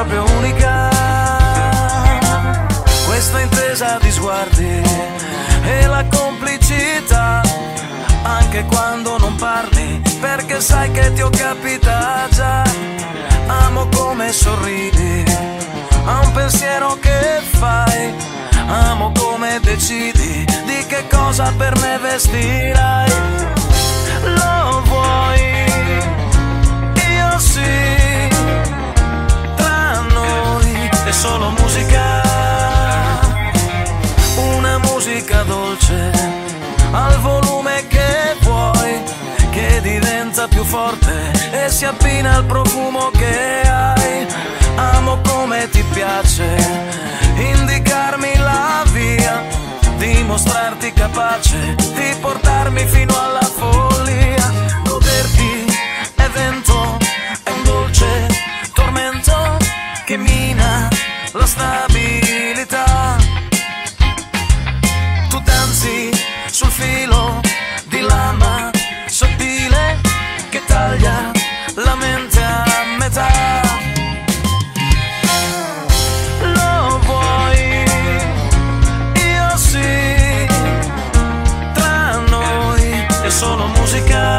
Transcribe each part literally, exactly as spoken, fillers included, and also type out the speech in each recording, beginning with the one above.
proprio unica. Questa intesa di sguardi e la complicità, anche quando non parli, perché sai che ti ho capita già. Amo come sorridi a un pensiero che fai, amo come decidi di che cosa per me vestirai. Lo vuoi? Io sì. Tra noi è solo musica, una musica dolce al volume che vuoi, che diventa più forte e si abbina al profumo che hai. Amo come ti piace indicarmi la via, dimostrarti capace di portarmi fino alla follia. Goderti è vento, è un dolce tormento che mina la stabilità. Tu danzi sul filo di lama sottile che taglia la mente a metà. Lo vuoi? Io sì. Tra noi è solo musica.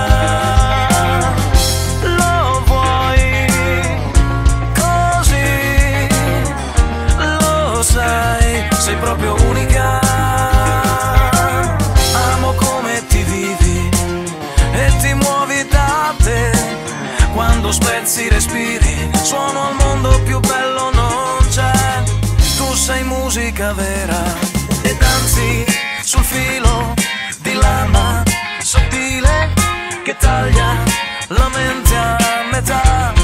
Lo vuoi? Così lo sai, sei proprio unica. Quando spezzi respiri, suono al mondo più bello non c'è. Tu sei musica vera e danzi sul filo di lama sottile che taglia la mente a metà.